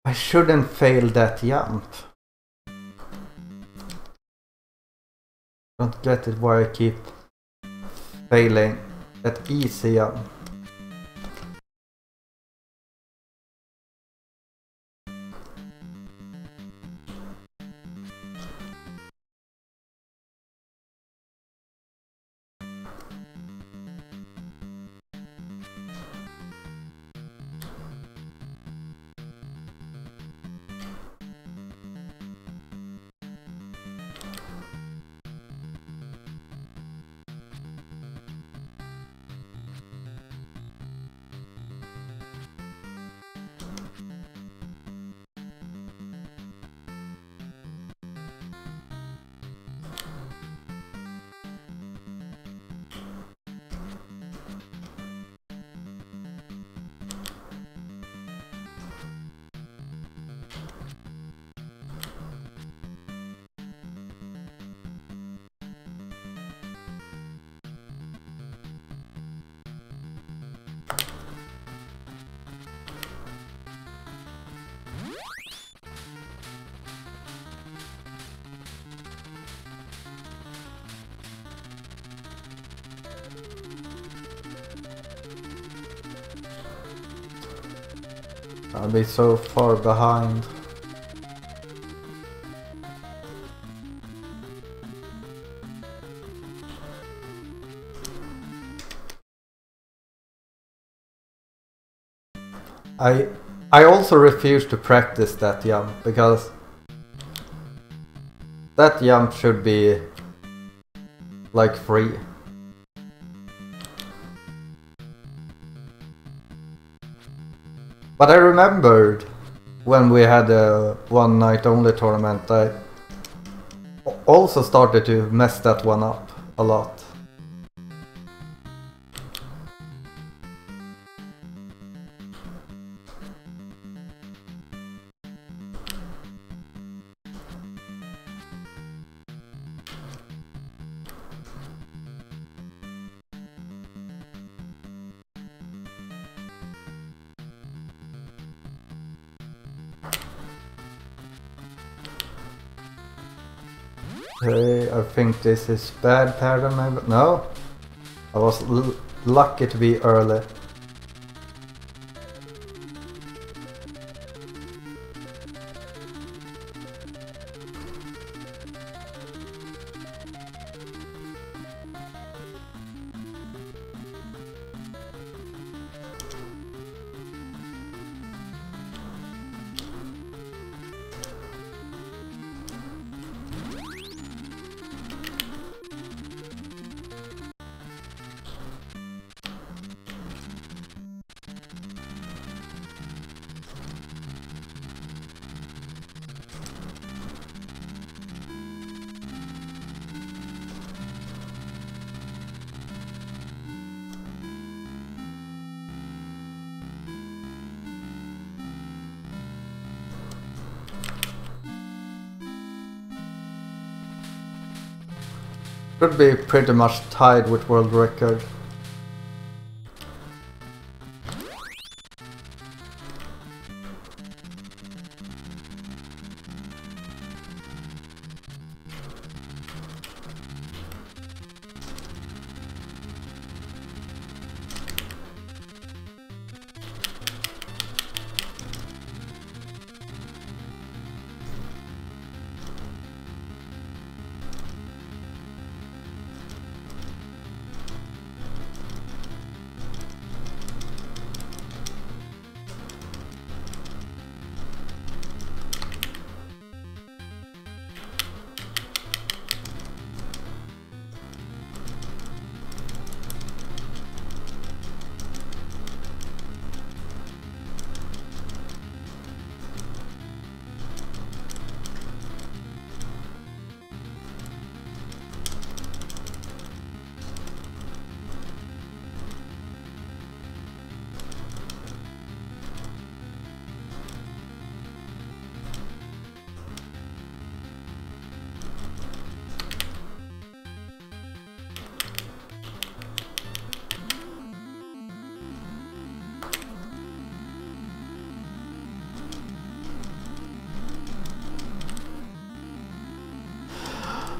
I shouldn't fail that jump. Don't get it why I keep failing that easy jump. I'll be so far behind. I also refuse to practice that jump because that jump should be like free. But I remembered when we had a one night only tournament, I also started to mess that one up a lot. Okay, I think this is bad pattern maybe. No, I was lucky to be early. Should be pretty much tied with world record.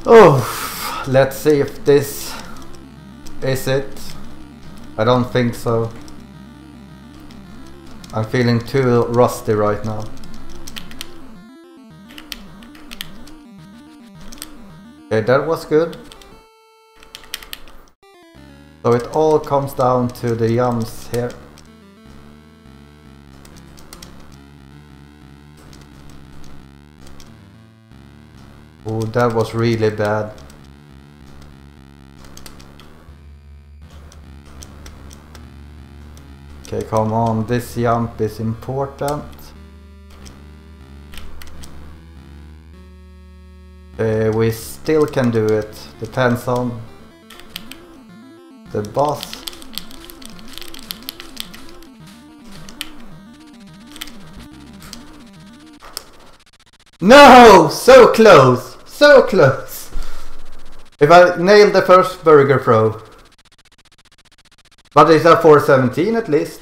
Oh, let's see if this is it. I don't think so. I'm feeling too rusty right now. Okay, that was good. So it all comes down to the jumps here. Oh, that was really bad. Okay, come on, this jump is important. We still can do it, depends on the boss. No! So close! So close! If I nailed the first burger throw. But it's a 417 at least.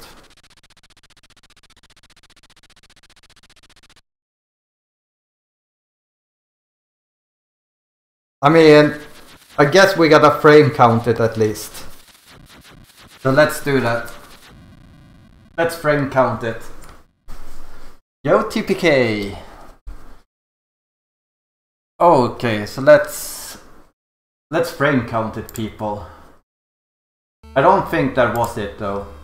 I mean, I guess we gotta frame count it at least. So let's do that. Let's frame count it. Yo TPK. Okay, so let's frame count it, people. I don't think that was it though.